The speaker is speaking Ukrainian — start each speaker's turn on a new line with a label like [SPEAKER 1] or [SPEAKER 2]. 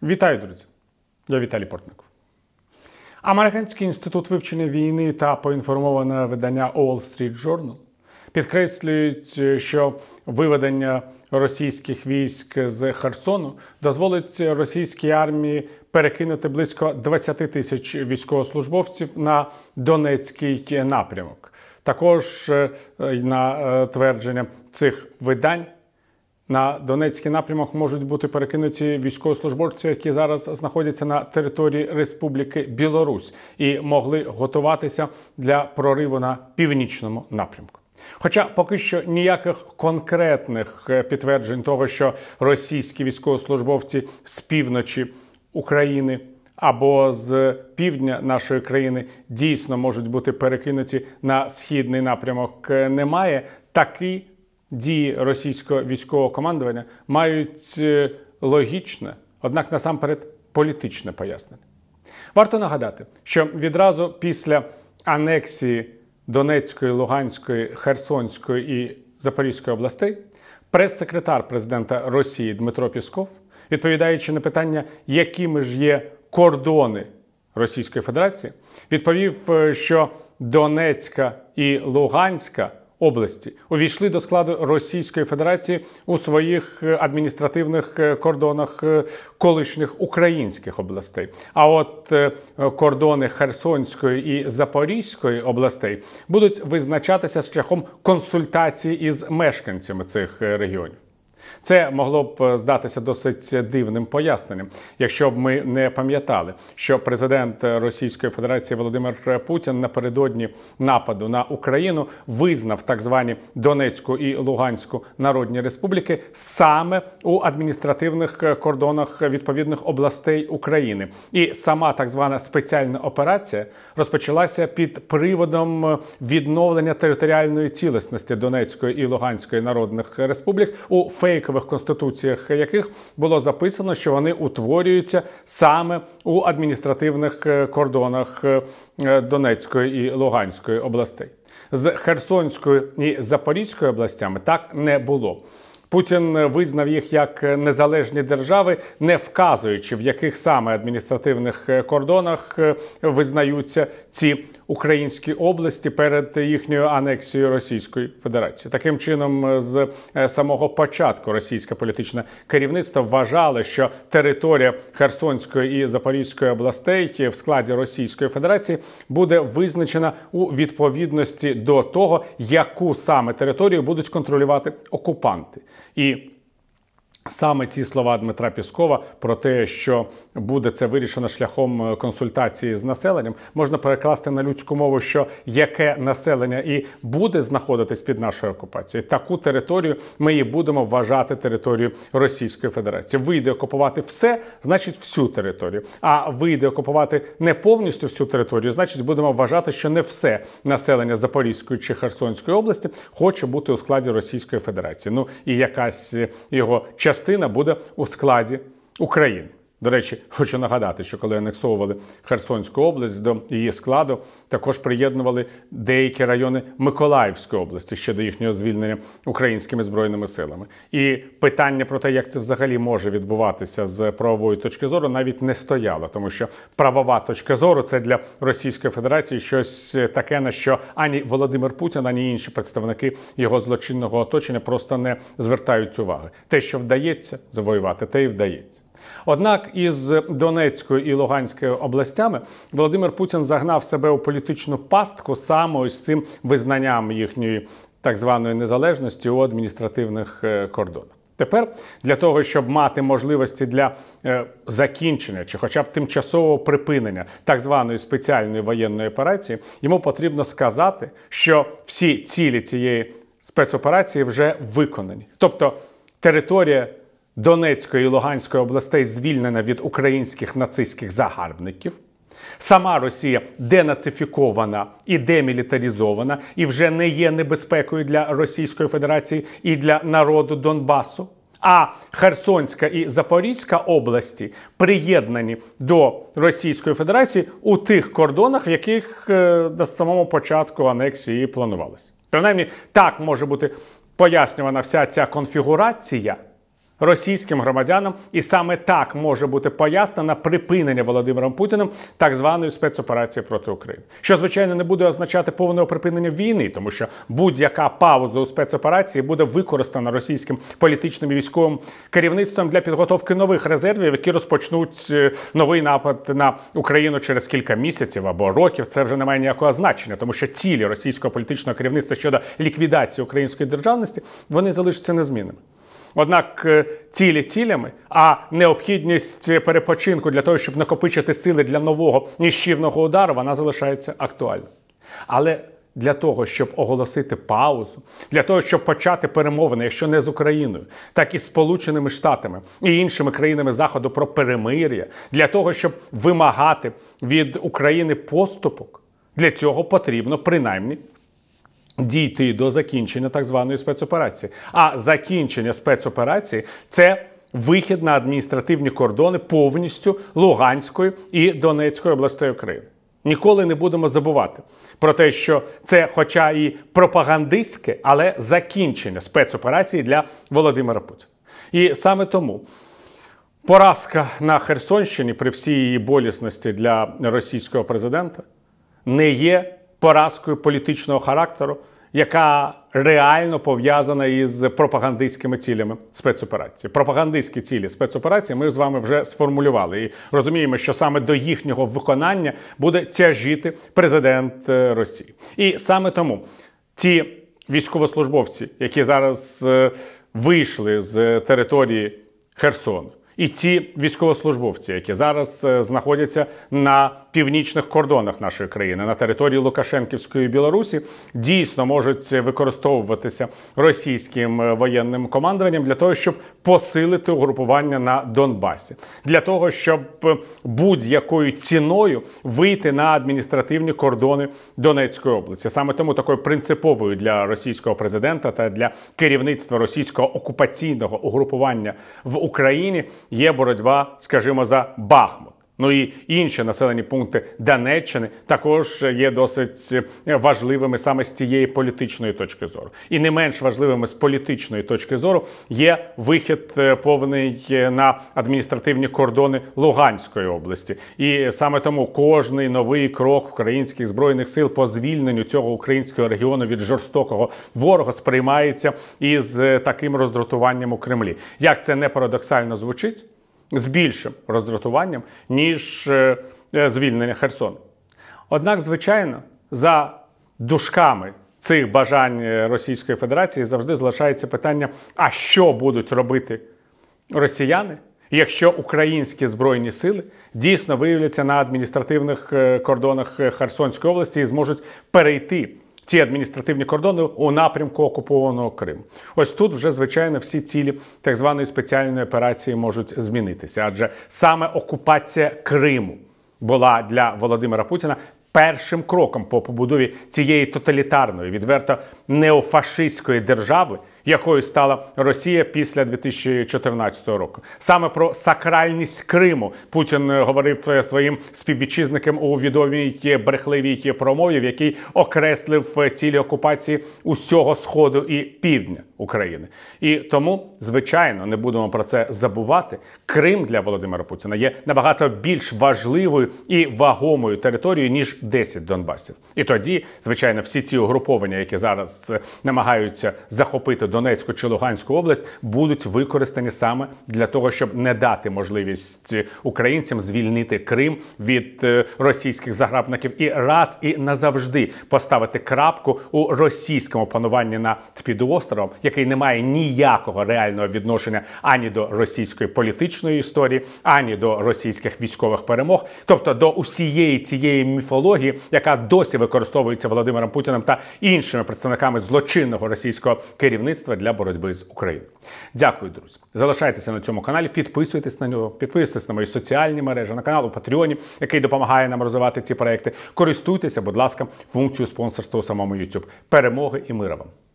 [SPEAKER 1] Вітаю, друзі! Я Віталій Портников. Американський інститут вивчення війни та поінформоване видання Wall Street Journal підкреслюють, що виведення російських військ з Херсону дозволить російській армії перекинути близько 20 тисяч військовослужбовців на Донецький напрямок. Також на твердження цих видань на Донецький напрямок можуть бути перекинуті військовослужбовці, які зараз знаходяться на території Республіки Білорусь і могли готуватися для прориву на північному напрямку. Хоча поки що ніяких конкретних підтверджень того, що російські військовослужбовці з півночі України або з півдня нашої країни дійсно можуть бути перекинуті на східний напрямок, немає, такі дії російського військового командування мають логічне, однак насамперед політичне пояснення. Варто нагадати, що відразу після анексії Донецької, Луганської, Херсонської і Запорізької областей прес-секретар президента Росії Дмитро Пєсков, відповідаючи на питання, якими ж є кордони Російської Федерації, відповів, що Донецька і Луганська області увійшли до складу Російської Федерації у своїх адміністративних кордонах колишніх українських областей. А от кордони Херсонської і Запорізької областей будуть визначатися шляхом консультації із мешканцями цих регіонів. Це могло б здатися досить дивним поясненням, якщо б ми не пам'ятали, що президент Російської Федерації Володимир Путін напередодні нападу на Україну визнав так звані Донецьку і Луганську народні республіки саме у адміністративних кордонах відповідних областей України. І сама так звана спеціальна операція розпочалася під приводом відновлення територіальної цілісності Донецької і Луганської народних республік у фейкових конституціях яких було записано, що вони утворюються саме у адміністративних кордонах Донецької і Луганської областей. З Херсонською і Запорізькою областями так не було. Путін визнав їх як незалежні держави, не вказуючи, в яких саме адміністративних кордонах визнаються ці українські області перед їхньою анексією Російської Федерації. Таким чином, з самого початку російське політичне керівництво вважало, що територія Херсонської і Запорізької областей в складі Російської Федерації буде визначена у відповідності до того, яку саме територію будуть контролювати окупанти. І саме ці слова Дмитра Пєскова про те, що буде це вирішено шляхом консультації з населенням, можна перекласти на людську мову, що яке населення і буде знаходитись під нашою окупацією, таку територію ми і будемо вважати територією Російської Федерації. Вийде окупувати все, значить всю територію. А вийде окупувати не повністю всю територію, значить будемо вважати, що не все населення Запорізької чи Херсонської області хоче бути у складі Російської Федерації. Ну і якась його частина буде у складі України. До речі, хочу нагадати, що коли анексовували Херсонську область, до її складу також приєднували деякі райони Миколаївської області ще до їхнього звільнення українськими збройними силами. І питання про те, як це взагалі може відбуватися з правової точки зору, навіть не стояло, тому що правова точка зору – це для Російської Федерації щось таке, на що ані Володимир Путін, ані інші представники його злочинного оточення просто не звертають уваги. Те, що вдається завоювати, те і вдається. Однак із Донецькою і Луганською областями Володимир Путін загнав себе у політичну пастку саме ось цим визнанням їхньої так званої незалежності у адміністративних кордонах. Тепер для того, щоб мати можливості для закінчення чи хоча б тимчасового припинення так званої спеціальної воєнної операції, йому потрібно сказати, що всі цілі цієї спецоперації вже виконані. Тобто територія Донецької і Луганської областей звільнена від українських нацистських загарбників. Сама Росія денацифікована і демілітаризована і вже не є небезпекою для Російської Федерації і для народу Донбасу. А Херсонська і Запорізька області приєднані до Російської Федерації у тих кордонах, в яких на самому початку анексії планувалося. Принаймні, так може бути пояснювана вся ця конфігурація російським громадянам, і саме так може бути пояснено припинення Володимиром Путіним так званої спецоперації проти України. Що, звичайно, не буде означати повного припинення війни, тому що будь-яка пауза у спецоперації буде використана російським політичним і військовим керівництвом для підготовки нових резервів, які розпочнуть новий напад на Україну через кілька місяців або років. Це вже не має ніякого значення, тому що цілі російського політичного керівництва щодо ліквідації української державності, вони залишаться незмінними. Однак цілі цілями, а необхідність перепочинку для того, щоб накопичити сили для нового ніщівного удару, вона залишається актуальною. Але для того, щоб оголосити паузу, для того, щоб почати перемовини, якщо не з Україною, так і з Сполученими Штатами і іншими країнами Заходу про перемир'я, для того, щоб вимагати від України поступок, для цього потрібно принаймні дійти до закінчення так званої спецоперації. А закінчення спецоперації – це вихід на адміністративні кордони повністю Луганської і Донецької областей України. Ніколи не будемо забувати про те, що це хоча і пропагандистське, але закінчення спецоперації для Володимира Путіна. І саме тому поразка на Херсонщині при всій її болісності для російського президента не є поразкою політичного характеру, яка реально пов'язана із пропагандистськими цілями спецоперації. Пропагандистські цілі спецоперації ми з вами вже сформулювали і розуміємо, що саме до їхнього виконання буде тяжіти президент Росії. І саме тому ті військовослужбовці, які зараз вийшли з території Херсону, і ті військовослужбовці, які зараз знаходяться на північних кордонах нашої країни, на території Лукашенківської Білорусі, дійсно можуть використовуватися російським воєнним командуванням для того, щоб посилити угрупування на Донбасі. Для того, щоб будь-якою ціною вийти на адміністративні кордони Донецької області. Саме тому такою принциповою для російського президента та для керівництва російського окупаційного угрупування в Україні є боротьба, скажімо, за Бахмут. Ну і інші населені пункти Донеччини також є досить важливими саме з цієї політичної точки зору. І не менш важливими з політичної точки зору є вихід повний на адміністративні кордони Луганської області. І саме тому кожний новий крок українських збройних сил по звільненню цього українського регіону від жорстокого ворога сприймається із таким роздратуванням у Кремлі. Як це не парадоксально звучить, з більшим роздратуванням, ніж звільнення Херсону. Однак, звичайно, за дужками цих бажань Російської Федерації завжди залишається питання, а що будуть робити росіяни, якщо українські збройні сили дійсно виявляться на адміністративних кордонах Херсонської області і зможуть перейти ці адміністративні кордони у напрямку окупованого Криму. Ось тут вже, звичайно, всі цілі так званої спеціальної операції можуть змінитися. Адже саме окупація Криму була для Володимира Путіна першим кроком по побудові цієї тоталітарної, відверто неофашистської держави, якою стала Росія після 2014 року. Саме про сакральність Криму Путін говорив своїм співвітчизникам у відомій брехливій промові, в якій окреслив цілі окупації усього Сходу і Півдня України. І тому, звичайно, не будемо про це забувати, Крим для Володимира Путіна є набагато більш важливою і вагомою територією, ніж 10 Донбасів. І тоді, звичайно, всі ці угруповання, які зараз намагаються захопити Донецьку чи Луганську область, будуть використані саме для того, щоб не дати можливість українцям звільнити Крим від російських загарбників і раз і назавжди поставити крапку у російському пануванні над півостровом, який не має ніякого реального відношення ані до російської політичної історії, ані до російських військових перемог, тобто до усієї цієї міфології, яка досі використовується Володимиром Путіним та іншими представниками злочинного російського керівництва для боротьби з Україною. Дякую, друзі. Залишайтеся на цьому каналі, підписуйтесь на нього, підписуйтесь на мої соціальні мережі, на канал у Патреоні, який допомагає нам розвивати ці проекти. Користуйтеся, будь ласка, функцією спонсорства у самому YouTube. Перемоги і мира вам!